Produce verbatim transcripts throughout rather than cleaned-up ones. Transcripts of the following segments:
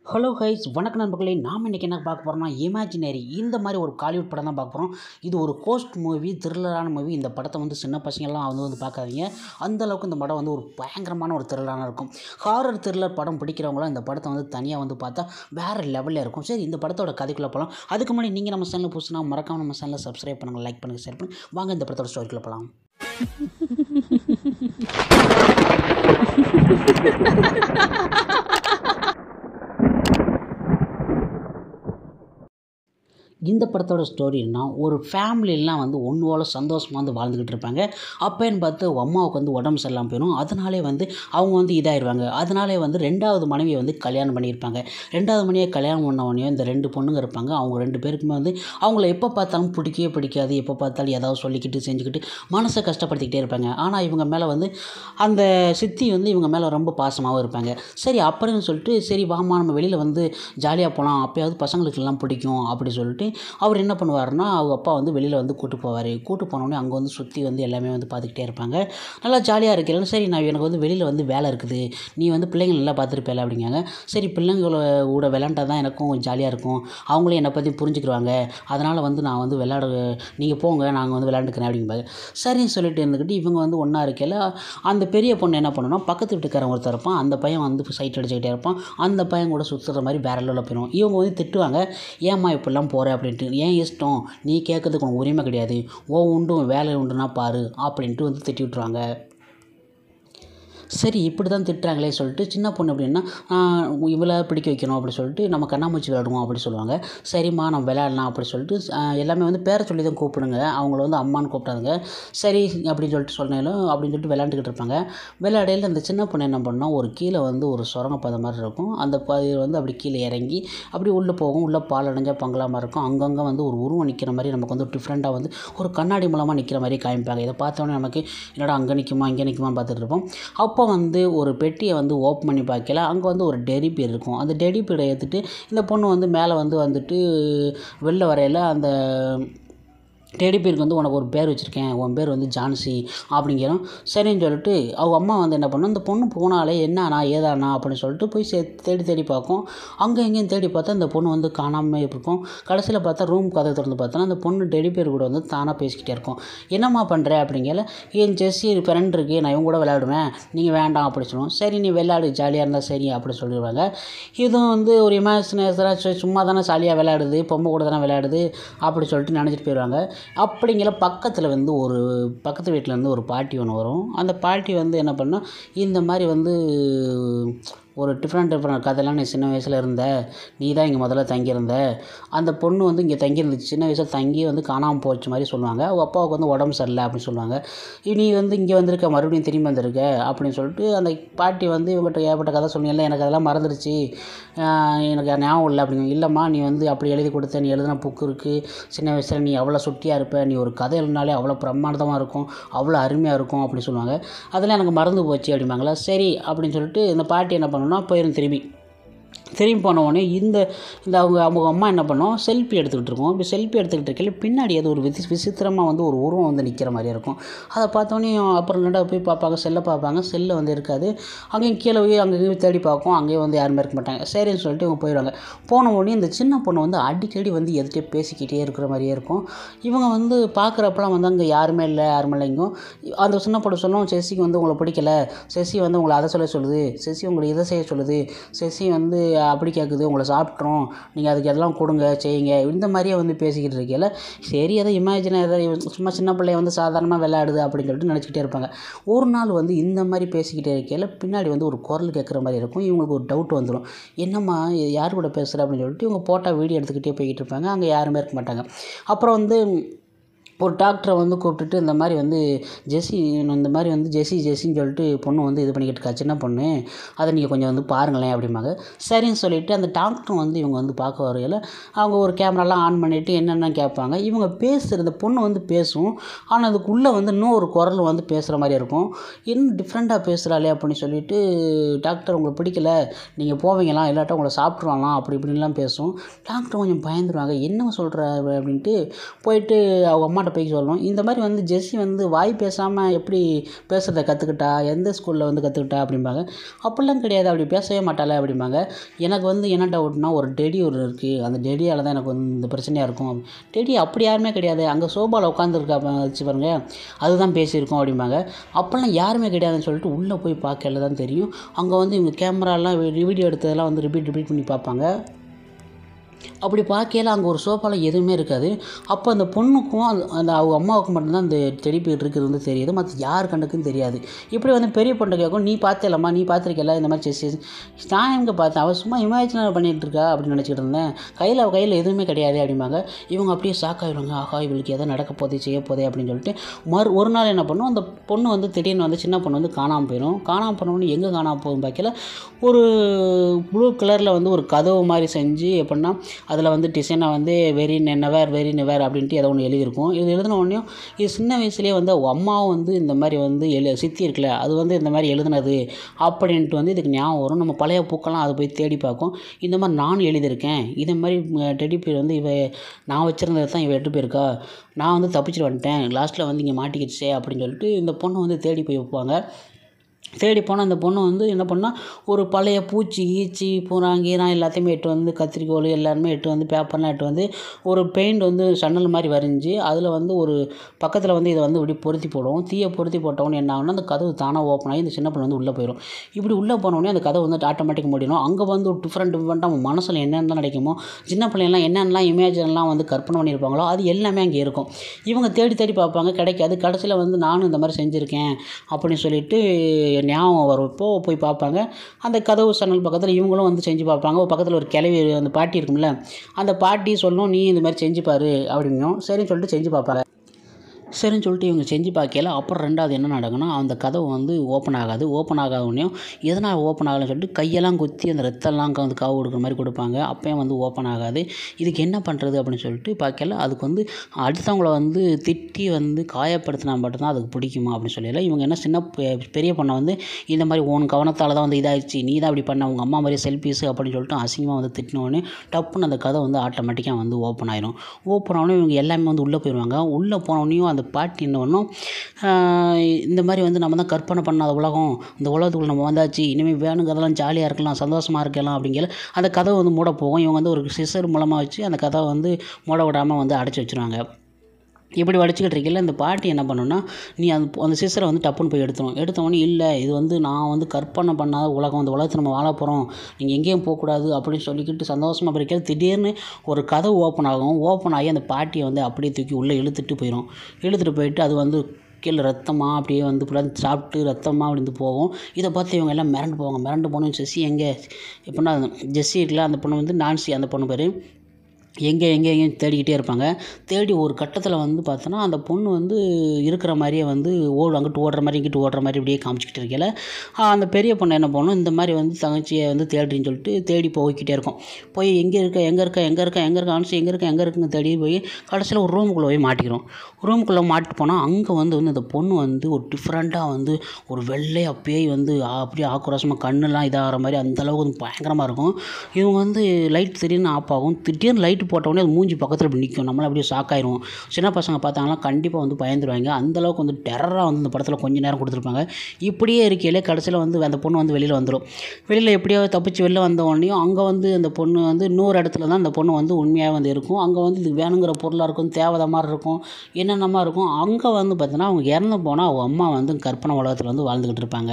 Hello guys, வணக்கம் நண்பர்களே. நாம் இன்றைக்கி என்ன பார்க்க போகிறோம்னா, இமேஜினரி இந்த மாதிரி ஒரு காலிவுட் படம் தான் பார்க்க போகிறோம். இது ஒரு கோஸ்ட் மூவி, த்ரில்லரான மூவி. இந்த படத்தை வந்து சின்ன பசங்கள்லாம் வந்து வந்து பார்க்காதீங்க. அந்தளவுக்கு இந்த படம் வந்து ஒரு பயங்கரமான ஒரு த்ரில்லரான இருக்கும். ஹாரர் த்ரில்லர் படம் பிடிக்கிறவங்களாம் இந்த படத்தை வந்து தனியாக வந்து பார்த்தா வேறு லெவலில் இருக்கும். சரி, இந்த படத்தோட கதைக்குள்ளே போகலாம். அதுக்கு முன்னாடி நீங்கள் நம்ம சேனலில் புதுசுனா மறக்காம நம்ம சேனலை சப்ஸ்கிரைப் பண்ணுங்கள், லைக் பண்ணுங்கள், ஷேர் பண்ணுங்கள். வாங்க இந்த படத்தோட ஸ்டோரிக்குள்ளே போகலாம். இந்த படத்தோட ஸ்டோரின்னா, ஒரு ஃபேமிலிலாம் வந்து ஒன்றோட சந்தோஷமாக வந்து வாழ்ந்துக்கிட்டு இருப்பாங்க. அப்போன்னு பார்த்து அம்மாவுக்கு வந்து உடம்பு சரியில்லாமல் போயிடும். அதனாலே வந்து அவங்க வந்து இதாகிடுவாங்க. அதனாலே வந்து ரெண்டாவது மனைவியை வந்து கல்யாணம் பண்ணியிருப்பாங்க. ரெண்டாவது மனைவியை கல்யாணம் பண்ண உடனே இந்த ரெண்டு பொண்ணுங்க இருப்பாங்க. அவங்க ரெண்டு பேருக்குமே வந்து அவங்கள எப்போ பார்த்தாலும் பிடிக்கவே பிடிக்காது. எப்போ பார்த்தாலும் ஏதாவது சொல்லிக்கிட்டு செஞ்சுக்கிட்டு மனசை கஷ்டப்படுத்திக்கிட்டே இருப்பாங்க. ஆனால் இவங்க மேலே வந்து அந்த சித்தி வந்து இவங்க மேலே ரொம்ப பாசமாகவும் இருப்பாங்க. சரி அப்படின்னு சொல்லிட்டு, சரி வாமா நம்ம வெளியில் வந்து ஜாலியாக போகலாம், அப்போயாவது பசங்களுக்கெல்லாம் பிடிக்கும் அப்படி சொல்லிட்டு அவர் என்ன பண்ணுவார்னா, அவங்க அப்பா வந்து வெளியில் வந்து கூட்டு போவார். கூட்டு போனோடனே அங்கே வந்து சுற்றி வந்து எல்லாமே வந்து பார்த்துக்கிட்டே இருப்பாங்க. நல்லா ஜாலியாக இருக்கிறேன். சரி, நான் எனக்கு வந்து வெளியில் வந்து வேலை இருக்குது, நீ வந்து பிள்ளைங்க நல்லா பார்த்துருப்பேல அப்படிங்காங்க. சரி, பிள்ளைங்கள கூட விளையாண்டா தான் எனக்கும் ஜாலியாக இருக்கும், அவங்களும் என்னை பற்றி புரிஞ்சுக்கிடுவாங்க, அதனால் வந்து நான் வந்து விளையாட நீங்கள் போங்க, நாங்கள் வந்து விளையாண்டுக்கிறேன் அப்படிங்பாங்க. சரின்னு சொல்லிட்டு இருந்துக்கிட்டு இவங்க வந்து ஒன்றா இருக்கையில் அந்த பெரிய பொண்ணு என்ன பண்ணணும்னா, பக்கத்து வீட்டுக்காரன் ஒருத்தர் இருப்பான். அந்த பையன் வந்து சைட் அடிச்சுக்கிட்டே இருப்பான். அந்த பையன் கூட சுற்றுற மாதிரி வேற லெவலில் போயிடும். இவங்க வந்து திட்டுவாங்க, ஏம்மா இப்படிலாம் போகிற அப்படின்ட்டு. ஏன் இஷ்டம், நீ கேட்கறதுக்கு உனக்கு உரிமை கிடையாது, ஓ உண்டு வேலை உண்டுனா பாரு அப்படின்ட்டு வந்து திட்டி விட்ருவாங்க. சரி, இப்படி தான் திட்டுறாங்களே சொல்லிட்டு சின்ன பொண்ணு அப்படின்னா, இவளை பிடிக்க வைக்கணும் அப்படி சொல்லிட்டு நம்ம கண்ணாமூச்சி விளையாடுவோம் அப்படி சொல்லுவாங்க. சரிம்மா நம்ம விளையாடலாம் அப்படி சொல்லிட்டு எல்லாமே வந்து பேரை சொல்லி தான் கூப்பிடுங்க, அவங்கள வந்து அம்மான்னு கூப்பிட்டாங்க. சரி அப்படின்னு சொல்லிட்டு சொன்னாலும் அப்படின்னு சொல்லிட்டு விளையாண்டுக்கிட்டு இருப்பாங்க. விளையாடையில் அந்த சின்ன பொண்ணு என்ன பண்ணோம், ஒரு கீழே வந்து ஒரு சுரங்கப்பாதை மாதிரி இருக்கும். அந்த பாதை வந்து அப்படி கீழே இறங்கி அப்படி உள்ளே போகும். உள்ளே பால் அடைஞ்சால் பங்களாமல் இருக்கும். அங்கங்கே வந்து ஒரு உருவம் நிற்கிற மாதிரி நமக்கு வந்து டிஃப்ரெண்ட்டாக வந்து ஒரு கண்ணாடி மூலமாக நிற்கிற மாதிரி காமிப்பாங்க. இதை பார்த்தோன்னே நமக்கு என்னடா அங்கே நிற்குமா இங்கே நிற்குமா பார்த்துட்டு இருப்போம். அப்போ வந்து ஒரு பெட்டியை வந்து ஓப்பன் பண்ணி பார்க்கல, அங்கே வந்து ஒரு டெடி பீர் இருக்கும். அந்த டெடி பீரை ஏற்றுட்டு இந்த பொண்ணு வந்து மேலே வந்து வந்துட்டு வெளில வரையில் அந்த டெடி பேருக்கு வந்து உனக்கு ஒரு பேர் வச்சுருக்கேன், உன் பேர் வந்து ஜான்சி அப்படிங்கிறோம். சரின்னு சொல்லிட்டு அவங்க அம்மா வந்து என்ன பண்ணோம், இந்த பொண்ணு போனாலே என்னானா ஏதானா அப்படின்னு சொல்லிட்டு போய் சே தேடி தேடி பார்க்கும். அங்கே எங்கேயும் தேடி பார்த்தா இந்த பொண்ணு வந்து காணாமல் இருக்கும். கடைசியில் பார்த்தா ரூம் கதை திறந்து பார்த்தோன்னா அந்த பொண்ணு டெடி பேர் கூட வந்து தானாக பேசிக்கிட்டே இருக்கும். என்னம்மா பண்ணுற அப்படிங்கல, என் ஜெஸ்ஸி ஃப்ரெண்ட் இருக்குது, நான் இவங்க கூட விளையாடுவேன், நீங்கள் வேண்டாம் அப்படி சொல்லுவோம். சரி நீ விளையாடு, ஜாலியாக இருந்தால் சரி அப்படி சொல்லிடுவாங்க. இதுவும் வந்து ஒரு இமேஜினேஷனாக சும்மா தானே ஜாலியாக விளையாடுது, பொம்மை கூட தானே விளையாடுது அப்படி சொல்லிட்டு நினச்சிட்டு போயிடுவாங்க. அப்படிங்கிற பக்கத்தில் வந்து ஒரு பக்கத்து வீட்டில் வந்து ஒரு பாட்டி ஒன்று வரும். அந்த பாட்டி வந்து என்ன பண்ணால், இந்த மாதிரி வந்து ஒரு டிஃப்ரெண்ட் டிஃப்ரெண்ட் கதையெல்லாம் நீ சின்ன வயசில் இருந்த, நீ தான் இங்கே முதல்ல தங்கியிருந்த, அந்த பொண்ணு வந்து இங்கே தங்கியிருந்துச்சு, சின்ன வயசில் தங்கி வந்து காணாமல் போச்சு மாதிரி சொல்லுவாங்க. அவங்க அப்பாவுக்கு வந்து உடம்பு சரியில்லை அப்படின்னு சொல்லுவாங்க. நீ வந்து இங்கே வந்திருக்க, மறுபடியும் திரும்பி வந்திருக்க அப்படின்னு சொல்லிட்டு அந்த பாட்டி வந்து இவங்ககிட்ட ஏற்பட்ட கதை சொன்னீங்கல்ல, எனக்கு அதெல்லாம் மறந்துடுச்சு, எனக்கு ஞாபகம் இல்லை அப்படிங்க. இல்லைம்மா, நீ வந்து அப்படி எழுதி கொடுத்த, நீ எழுதின புக்கு இருக்குது, சின்ன வயசில் நீ அவ்வளோ சுட்டியாக இருப்ப, நீ ஒரு கதை எழுதினாலே அவ்வளோ பிரமாண்டமாக இருக்கும், அவ்வளோ அருமையாக இருக்கும் அப்படின்னு சொல்லுவாங்க. அதெல்லாம் எனக்கு மறந்து போச்சு அப்படிம்பாங்களா. சரி அப்படின்னு சொல்லிட்டு இந்த பாட்டி என்ன பண்ணணும்னா போயிடும். திரும்பி திரும்பி போனவுடனே இந்த இந்த அவங்க அவங்க அம்மா என்ன பண்ணோம், செல்ஃபி எடுத்துக்கிட்டு இருக்கோம். இப்போ செல்ஃபி எடுத்துக்கிட்டு இருக்கல பின்னாடி அது ஒரு விசி விசித்திரமாக வந்து ஒரு உருவம் வந்து நிற்கிற மாதிரி இருக்கும். அதை பார்த்தோன்னே அப்புறம் ரெண்டாவது போய் பார்ப்பாங்க, செல்லை பார்ப்பாங்க, செல்லை வந்து இருக்காது. அங்கேயும் கீழே போய் அங்கேயும் தேடி பார்க்கும், அங்கேயும் வந்து யாருமே இருக்க மாட்டாங்க. சரின்னு சொல்லிட்டு இவங்க போயிடுவாங்க. போன உடனே இந்த சின்ன பொண்ணு வந்து அடிக்கடி வந்து எதுட்டே பேசிக்கிட்டே இருக்கிற மாதிரியே இருக்கும். இவங்க வந்து பார்க்குறப்பெல்லாம் வந்து அங்கே யாருமே இல்லை, யாருமே இல்லை. இங்கும் அந்த சின்ன பொண்ணு சொல்லும், செஸ்ஸிக்கு வந்து உங்களை பிடிக்கல, செஸ்ஸி வந்து உங்களை அதை சொல்ல சொல்லுது, செஸ்ஸி உங்களை இதை செய்ய சொல்லுது, செஸ்ஸி வந்து அப்படி கேட்குது, உங்களை சாப்பிட்றோம், நீங்கள் அதுக்கு எல்லாம் கொடுங்க செய்யுங்க, இந்த மாதிரியே வந்து பேசிக்கிட்டு இருக்கையில் சரி அதை இமேஜினாக எதாவது சும்மா சின்ன பிள்ளைய வந்து சாதாரணமாக விளையாடுது அப்படின்னு சொல்லிட்டு நினச்சிக்கிட்டே இருப்பாங்க. ஒரு நாள் வந்து இந்த மாதிரி பேசிக்கிட்டே இருக்கையில் பின்னாடி வந்து ஒரு குரல் கேட்குற மாதிரி இருக்கும். இவங்களுக்கு ஒரு டவுட் வந்துடும், என்னம்மா யார் கூட பேசுகிற அப்படின்னு சொல்லிட்டு இவங்க போட்டால் வீடியோ எடுத்துக்கிட்டே போய்கிட்டு இருப்பாங்க. அங்கே யாருமே இருக்க மாட்டாங்க. அப்புறம் வந்து ஒரு டாக்டரை வந்து கூப்பிட்டுட்டு இந்த மாதிரி வந்து ஜெஸ்ஸி இந்த மாதிரி வந்து ஜெஸ்ஸி ஜெஸ்ஸின்னு சொல்லிட்டு பொண்ணு வந்து இது பண்ணிக்கிட்டு இருக்கா, சின்ன பொண்ணு, அதை நீங்கள் கொஞ்சம் வந்து பாருங்களேன் அப்படிம்பாங்க. சரின்னு சொல்லிவிட்டு அந்த டாக்டர் வந்து இவங்க வந்து பார்க்க வரையில் அவங்க ஒரு கேமராலாம் ஆன் பண்ணிவிட்டு என்னென்ன கேட்பாங்க. இவங்க பேசுகிற இந்த பொண்ணு வந்து பேசும், ஆனால் அதுக்குள்ளே வந்து இன்னும் ஒரு குரல் வந்து பேசுகிற மாதிரி இருக்கும். இன்னும் டிஃப்ரெண்ட்டாக பேசுகிறாளே அப்படின்னு சொல்லிவிட்டு, டாக்டர் உங்களுக்கு பிடிக்கல, நீங்கள் போவீங்களாம், இல்லாட்டா உங்களை சாப்பிட்ருவாங்களாம் அப்படி இப்படின்லாம் பேசும். டாக்டர் கொஞ்சம் பயந்துருவாங்க, என்ன சொல்கிற அப்படின்ட்டு போயிட்டு அவங்க அம்மா அம்மாட்ட போய் சொல்லணும். இந்த மாதிரி வந்து ஜெஸ்ஸி வந்து வாய் பேசாமல் எப்படி பேசுகிறத கற்றுக்கிட்டா, எந்த ஸ்கூலில் வந்து கற்றுக்கிட்டா அப்படிம்பாங்க. அப்படிலாம் கிடையாது, அப்படி பேசவே மாட்டாளே அப்படிம்பாங்க. எனக்கு வந்து என்ன டவுட்னா, ஒரு டெடி ஒரு இருக்குது, அந்த டெடியால் தான் எனக்கு வந்து இந்த பிரச்சனையாக இருக்கும். டெடி அப்படி யாருமே கிடையாது, அங்கே சோபாவில் உட்காந்துருக்கா வச்சு பாருங்க, அதுதான் பேசியிருக்கோம் அப்படிம்பாங்க. அப்போல்லாம் யாருமே கிடையாதுன்னு சொல்லிட்டு உள்ளே போய் பார்க்கல தான் தெரியும். அங்கே வந்து இவங்க கேமராலாம் வீடியோ எடுத்ததெல்லாம் வந்து ரிப்பீட் ரிப்பீட் பண்ணி பார்ப்பாங்க. அப்படி பார்க்கையில அங்கே ஒரு சோஃபாவில் எதுவுமே இருக்காது. அப்போ அந்த பொண்ணுக்கும் அந்த அந்த அவங்க அம்மாவுக்கும் மட்டும்தான் அந்த டெடி பியர் இருக்கிறது வந்து தெரியுது, மற்ற யார் கண்ணுக்கும் தெரியாது. இப்படி வந்து பெரிய பொண்ணு கேட்கும், நீ பார்த்தேலம்மா, நீ பார்த்துருக்கல இந்த மாதிரி செஸ்? நான் எங்கே பார்த்தேன், அவள் சும்மா இமேஜினர் பண்ணிகிட்டு இருக்கா அப்படின்னு நினச்சிக்கிட்டு இருந்தேன், கையில் அவள் கையில் எதுவுமே கிடையாது அப்படிம்பாங்க. இவங்க அப்படியே ஷாக் ஆகிடுவாங்க, ஆஹா இவளுக்கு எதை நடக்க போதே செய்ய போதே அப்படின்னு சொல்லிட்டு மறு ஒரு நாள் என்ன பண்ணும், அந்த பொண்ணு வந்து திடீர்னு வந்து சின்ன பொண்ணு வந்து காணாமல் போயிடும். காணாமல் போனோன்னு எங்கே காணாமல் போகும் பார்க்கல, ஒரு ப்ளூ கலரில் வந்து ஒரு கதவு மாதிரி செஞ்சு எப்படின்னா அதில் வந்து டிசைனாக வந்து வெரி நெவர் வெரி நெவர் அப்படின்ட்டு ஏதோ ஒன்று எழுதியிருக்கும். இது எழுதின உடனே இது சின்ன வயசுலேயே வந்து அம்மாவும் வந்து இந்த மாதிரி வந்து எழு சித்தி இருக்குல்ல, அது வந்து இந்த மாதிரி எழுதுனது அப்படின்ட்டு வந்து இதுக்கு ஞாபகம் வரும். நம்ம பழைய புக்கெல்லாம் அதை போய் தேடி பார்க்கும். இந்த மாதிரி நானும் எழுதியிருக்கேன், இதே மாதிரி டெடி பியர் வந்து இவ நான் வச்சுருந்தது தான் இவ எட்டு போயிருக்கா, நான் வந்து தப்பிச்சுட்டு வந்துட்டேன், லாஸ்ட்டில் வந்து இங்கே மாட்டிக்கிடுச்சே அப்படின்னு சொல்லிட்டு இந்த பொண்ணு வந்து தேடி போய் வைப்பாங்க. தேடி போனால் அந்த பொண்ணு வந்து என்ன பண்ணால், ஒரு பழைய பூச்சி ஈச்சி பூரா கீரா எல்லாத்தையுமே எட்டு வந்து கத்திரிக்கோல் எல்லாருமே எட்டு வந்து பேப்பர்லாம் எட்டு வந்து ஒரு பெயிண்ட் வந்து சன்னல் மாதிரி வரைஞ்சி அதில் வந்து ஒரு பக்கத்தில் வந்து இதை வந்து இப்படி பொருத்தி போடுவோம். தீயை பொருத்தி போட்டோன்னு என்ன ஆகுனா, அந்த கதவு தானாக ஓப்பன் ஆகி இந்த சின்ன பொண்ணு வந்து உள்ளே போயிடும். இப்படி உள்ளே போனோடனே அந்த கதவு வந்து ஆட்டோமேட்டிக் முடியணும். அங்கே வந்து ஒரு டிஃப்ரெண்ட் டிஃப்ரெண்ட்டாக அவங்க மனசில் என்னென்ன கிடைக்குமோ, சின்ன பிள்ளைங்கலாம் என்னென்னலாம் இமேஜின்லாம் வந்து கற்பனை பண்ணியிருப்பாங்களோ அது எல்லாமே அங்கே இருக்கும். இவங்க தேடி தேடி பார்ப்பாங்க, கிடைக்காது. கடைசியில் வந்து நானும் இந்த மாதிரி செஞ்சுருக்கேன் அப்படின்னு சொல்லிட்டு ஞாபகம் வரப்போ போய் பார்ப்பாங்க. அந்த கதவு சன்னல் பக்கத்தில் இவங்களும் வந்து செஞ்சு பார்ப்பாங்க. பக்கத்தில் ஒரு கிளவி அந்த பாட்டி இருக்கும்ல, அந்த பாட்டி சொல்லணும், நீ இந்த மாதிரி செஞ்சு பாரு அப்படின்னும். சரின்னு சொல்லிட்டு செஞ்சு பார்ப்பாங்க. சரின்னு சொல்லிட்டு இவங்க செஞ்சு பார்க்கல. அப்புறம் ரெண்டாவது என்ன நடக்குன்னா, அந்த கதவு வந்து ஓப்பன் ஆகாது. ஓப்பன் ஆகாதோடனையும் எதனால் ஓப்பன் ஆகலைன்னு சொல்லிட்டு கையெல்லாம் குத்தி அந்த ரத்தம்லாம் வந்து காவு கொடுக்குற மாதிரி கொடுப்பாங்க. அப்போயும் வந்து ஓப்பன் ஆகாது. இதுக்கு என்ன பண்ணுறது அப்படின்னு சொல்லிட்டு பார்க்கல. அதுக்கு வந்து அடுத்தவங்கள வந்து திட்டி வந்து காயப்படுத்தினா மட்டும்தான் அதுக்கு பிடிக்குமா அப்படின்னு சொல்லல. இவங்க என்ன சின்ன பெரிய பொண்ணை வந்து இந்த மாதிரி உன் கவனத்தால் தான் வந்து இதாகிடுச்சு, நீ தான் இப்படி பண்ண, உங்கள் அம்மா மாதிரி செல்ஃபீஸு அப்படின்னு சொல்லிட்டு அசிங்கமாக வந்து திட்டினோடனே டப்புன்னு அந்த கதை வந்து ஆட்டோமேட்டிக்காக வந்து ஓப்பன் ஆயிரும். ஓப்பன் ஆனோடனே இவங்க எல்லாமே வந்து உள்ளே போயிடுவாங்க. உள்ளே போனோடனையும் அந்த பாட்டி என்ன பண்ணும், இந்த மாதிரி வந்து நம்ம தான் கற்பனை பண்ணாத உலகம், இந்த உலகத்துக்குள்ள நம்ம வந்தாச்சு, இனிமேல் வேணுங்கிறதெல்லாம் ஜாலியாக இருக்கலாம், சந்தோஷமாக இருக்கலாம் அப்படிங்கிற அந்த கதவை வந்து மூட போகும். இவங்க வந்து ஒரு சிசர் மூலமாக வச்சு அந்த கதவை வந்து மூட விடாமல் வந்து அடைச்சி வச்சுருவாங்க. இப்படி வடிச்சுக்கிட்டு இருக்கல இந்த பாட்டி என்ன பண்ணுன்னா, நீ அந்த அந்த சிசரை வந்து டப்புன்னு போய் எடுத்துடும். எடுத்தவொடனே இல்லை இது வந்து நான் வந்து கற்பனை பண்ணாத உலகம், அந்த உலகத்தை நம்ம வாழ போகிறோம், நீங்கள் எங்கேயும் போகக்கூடாது அப்படின்னு சொல்லிக்கிட்டு சந்தோஷமாக பிடிக்கிறது. திடீர்னு ஒரு கதவு ஓப்பன் ஆகும். ஓப்பன் ஆகி அந்த பாட்டியை வந்து அப்படியே தூக்கி உள்ளே இழுத்துட்டு போயிடும். இழுத்துட்டு போயிட்டு அது வந்து கீழே ரத்தமாக அப்படியே வந்து ஃபுல்லாக சாப்பிட்டு ரத்தமாக அப்படி வந்து போகும். இதை பார்த்து இவங்க எல்லாம் மிரண்டு போவாங்க. மிரண்டு போனோம் ஜெஸ்ஸி எங்கே எப்படின்னா, ஜெஸ்ஸி இருக்குல்ல அந்த பொண்ணு வந்து நான்சி, அந்த பொண்ணு பேர், எங்கே எங்கே எங்கேயும் தேடிக்கிட்டே இருப்பாங்க. தேடி ஒரு கட்டத்தில் வந்து பார்த்தோன்னா அந்த பொண்ணு வந்து இருக்கிற மாதிரியே வந்து ஓடு அங்கிட்டு ஓடுற மாதிரி இங்கிட்டு ஓடுற மாதிரி இப்படியே காமிச்சிக்கிட்டு இருக்கல, அந்த பெரிய பொண்ணு என்ன பண்ணும், இந்த மாதிரி வந்து தங்கச்சியை வந்து தேடுறின்னு சொல்லிட்டு தேடி போய்கிட்டே இருக்கும். போய் எங்கே இருக்க எங்கே இருக்க எங்கே இருக்க எங்கே இருக்க அனுசு எங்கே இருக்க எங்கே இருக்குன்னு தேடி போய் கடைசியில் ஒரு ரூமுக்குள்ளே போய் மாட்டிக்கிறோம். ரூமுக்குள்ளே மாட்டிட்டு போனால் அங்கே வந்து வந்து அந்த பொண்ணு வந்து ஒரு டிஃப்ரெண்ட்டாக வந்து ஒரு வெள்ளை பேய் வந்து அப்படியே ஆக்ரோஷமாக கண்ணெல்லாம் இதாகிற மாதிரி அந்தளவுக்கு வந்து பயங்கரமாக இருக்கும். இவங்க வந்து லைட் திடீர்னு ஆஃப் ஆகும். திடீர்னு லைட்டு போட்டோடனே அது மூஞ்சி பக்கத்தில் இப்படி நிற்கும். நம்மளை அப்படியே ஷாக் ஆயிடுவோம். சின்ன பசங்க பார்த்தாங்கன்னா கண்டிப்பாக வந்து பயந்துருவாங்க. அந்தளவுக்கு வந்து டெரராக வந்து இந்த படத்தில் கொஞ்சம் நேரம் கொடுத்துருப்பாங்க. இப்படியே இருக்கையிலே கடைசியில் வந்து அந்த பொண்ணு வந்து வெளியில் வந்துடும். வெளியில் எப்படியோ தப்பிச்சு வெளில வந்த உடனேயும் அங்கே வந்து அந்த பொண்ணு வந்து இன்னொரு இடத்துல தான் அந்த பொண்ணு வந்து உண்மையாக வந்து இருக்கும். அங்கே வந்து இது வேணுங்கிற பொருளாக இருக்கும், தேவையான மாதிரி இருக்கும், என்னென்னமா இருக்கும். அங்கே வந்து பார்த்தீங்கன்னா அவங்க இறந்து போனால் அவங்க அம்மா வந்து கற்பனை உலகத்தில் வந்து வாழ்ந்துக்கிட்டு இருப்பாங்க.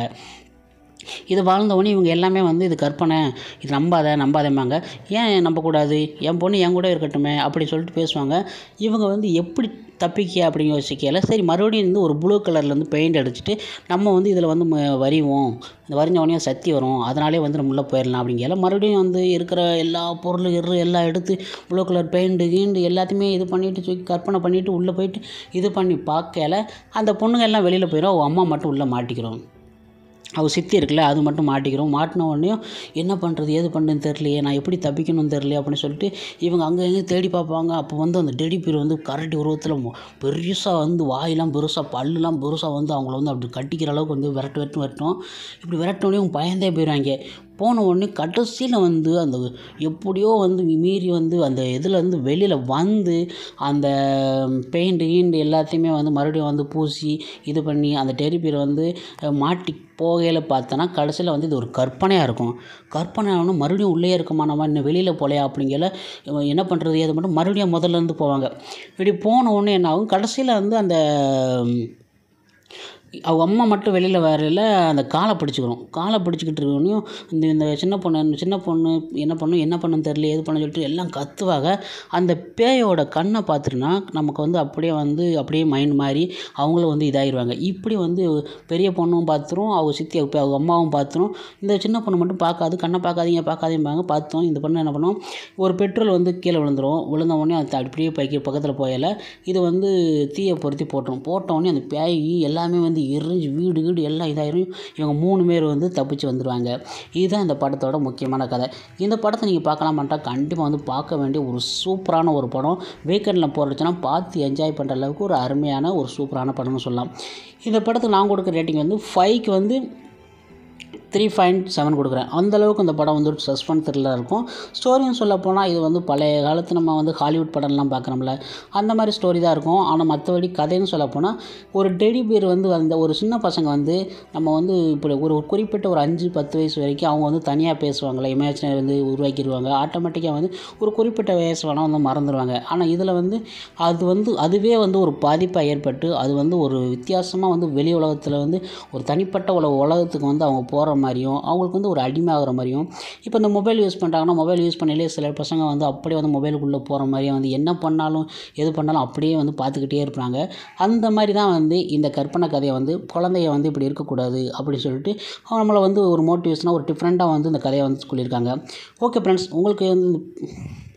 இது வாழ்ந்தவொடனே இவங்க எல்லாமே வந்து இது கற்பனை, இது நம்பாத நம்பாதம்பாங்க. ஏன் நம்பக்கூடாது, என் பொண்ணு என் கூட இருக்கட்டுமே அப்படி சொல்லிட்டு பேசுவாங்க. இவங்க வந்து எப்படி தப்பிக்க அப்படின்னு யோசிக்கல. சரி மறுபடியும் வந்து ஒரு ப்ளூ கலரில் வந்து பெயிண்ட் அடிச்சுட்டு நம்ம வந்து இதில் வந்து வரிவோம், இந்த வரிஞ்சவொடனே சக்தி வரும், அதனாலே வந்து நம்ம உள்ளே போயிடலாம் அப்படிங்கல. மறுபடியும் வந்து இருக்கிற எல்லா பொருள் இரு எல்லாம் எடுத்து ப்ளூ கலர் பெயிண்ட்டு கீண்டு எல்லாத்தையுமே இது பண்ணிவிட்டு தூக்கி கற்பனை பண்ணிவிட்டு உள்ளே போயிட்டு இது பண்ணி பார்க்கல அந்த பொண்ணுங்க எல்லாம் வெளியில் போயிடும். அவள் அம்மா மட்டும் உள்ளே மாட்டிக்கிறோம். அவள் சித்தி இருக்குல்ல அது மட்டும் மாட்டிக்கிறோம். மாட்டின உடனேயும் என்ன பண்ணுறது ஏது பண்ணுறதுன்னு தெரியலையே, நான் எப்படி தப்பிக்கணும்னு தெரியலையே அப்படின்னு சொல்லிட்டு இவங்க அங்கே எங்கே தேடி பார்ப்பாங்க. அப்போ வந்து அந்த டெடி பியர் வந்து கரடி உருவத்தில் பெருசாக வந்து வாயெல்லாம் பெருசாக பல்லுலாம் பெருசாக வந்து அவங்கள வந்து அப்படி கட்டிக்கிற அளவுக்கு வந்து விரட்டு விரட்டு விரட்டும். இப்படி விரட்டினோடனே அவங்க பயந்தே போயிடுவாங்க. போன உடனே கடைசியில் வந்து அந்த எப்படியோ வந்து மீறி வந்து அந்த இதுலேருந்து வெளியில் வந்து அந்த பெயிண்ட் கீண்டு எல்லாத்தையுமே வந்து மறுபடியும் வந்து பூசி இது பண்ணி அந்த டெடி பியர் வந்து மாட்டி போகையில் பார்த்தோன்னா கடைசியில் வந்து இது ஒரு கற்பனையாக இருக்கும். கற்பனை ஆகணும் மறுபடியும் உள்ளே இருக்குமா, நம்ம இன்னும் வெளியில் போகலையா அப்படிங்கல என்ன பண்ணுறது ஏது மட்டும் மறுபடியும் முதல்லேருந்து போவாங்க. இப்படி போன உடனே என்ன ஆகும், கடைசியில் வந்து அந்த அவங்க அம்மா மட்டும் வெளியில் வரல அந்த காலை பிடிச்சிக்கிறோம். காலை பிடிச்சிக்கிட்டு இருக்கோனையும் இந்த இந்த சின்ன பொண்ணு சின்ன பொண்ணு என்ன பண்ணும் என்ன பண்ணுன்னு தெரியல ஏது பண்ண சொல்லிட்டு எல்லாம் கத்துவாங்க. அந்த பேயோட கண்ணை பார்த்துட்டுனா நமக்கு வந்து அப்படியே வந்து அப்படியே மைண்ட் மாறி அவங்களும் வந்து இதாகிடுவாங்க. இப்படி வந்து பெரிய பொண்ணும் பார்த்துரும், அவங்க சித்தி அவங்க அம்மாவும் பார்த்துரும். இந்த சின்ன பொண்ணு மட்டும் பார்க்காது, கண்ணை பார்க்காதீங்க பார்க்காதீங்கம்பாங்க. பார்த்தோம் இந்த பொண்ணு என்ன பண்ணும், ஒரு பெட்ரோல் வந்து கீழே விழுந்துடும். விழுந்த உடனே அது அப்படியே பைக்கு பக்கத்தில் போயல இது வந்து தீயை பொருத்தி போட்டுரும். போட்ட உடனே அந்த பேய் எல்லாமே வந்து எரிஞ்சு வீடு வீடு எல்லாம் இதாயிரும். இவங்க மூணு பேர் வந்து தப்பிச்சு வந்துடுவாங்க. இதுதான் இந்த படத்தோட முக்கியமான கதை. இந்த படத்தை நீங்கள் பார்க்கலாமாட்டா கண்டிப்பாக வந்து பார்க்க வேண்டிய ஒரு சூப்பரான ஒரு படம். வீக்கெண்டில் போடுறதுன்னா பார்த்து என்ஜாய் பண்ணுற அளவுக்கு ஒரு அருமையான ஒரு சூப்பரான படம்னு சொல்லலாம். இந்த படத்துக்கு நான் கொடுக்குற ரேட்டிங் வந்து ஃபைவ்க்கு வந்து த்ரீ பாயிண்ட் செவன் கொடுக்குறேன். அந்தளவுக்கு இந்த படம் வந்து ஒரு சஸ்பென்ஸ் த்ரில்லராக இருக்கும். ஸ்டோரின்னு சொல்ல போனால் இது வந்து பழைய காலத்து நம்ம வந்து ஹாலிவுட் படம்லாம் பார்க்குறோம்ல அந்த மாதிரி ஸ்டோரி தான் இருக்கும். ஆனால் மற்றபடி கதைன்னு சொல்ல போனால் ஒரு டெடி பியர் வந்து அந்த ஒரு சின்ன பசங்க வந்து நம்ம வந்து இப்படி ஒரு குறிப்பிட்ட ஒரு அஞ்சு பத்து வயசு வரைக்கும் அவங்க வந்து தனியாக பேசுவாங்களே இமேஜினரி வந்து உருவாக்கிடுவாங்க. ஆட்டோமேட்டிக்காக வந்து ஒரு குறிப்பிட்ட வயசு வேணால் வந்து மறந்துடுவாங்க. ஆனால் இதில் வந்து அது வந்து அதுவே வந்து ஒரு பாதிப்பாக ஏற்பட்டு அது வந்து ஒரு வித்தியாசமாக வந்து வெளி உலகத்தில் வந்து ஒரு தனிப்பட்ட உலக உலகத்துக்கு வந்து அவங்க போகிற மாதிரியும் அவங்களுக்கு வந்து ஒரு அடிமை ஆகிற மாதிரியும். இப்போ இந்த மொபைல் யூஸ் பண்ணுறாங்கன்னா மொபைல் யூஸ் பண்ணலே சில பசங்க வந்து அப்படியே வந்து மொபைலுக்குள்ளே போகிற மாதிரியும் வந்து என்ன பண்ணாலும் எது பண்ணாலும் அப்படியே வந்து பார்த்துக்கிட்டே இருப்பாங்க. அந்த மாதிரி தான் வந்து இந்த கற்பனை கதையை வந்து குழந்தைய வந்து இப்படி இருக்கக்கூடாது அப்படின்னு சொல்லிட்டு அவங்க நம்மளை வந்து ஒரு மோட்டிவேஷனாக ஒரு டிஃப்ரெண்ட்டாக வந்து இந்த கதையை வந்து சொல்லியிருக்காங்க. ஓகே ஃப்ரெண்ட்ஸ், உங்களுக்கு வந்து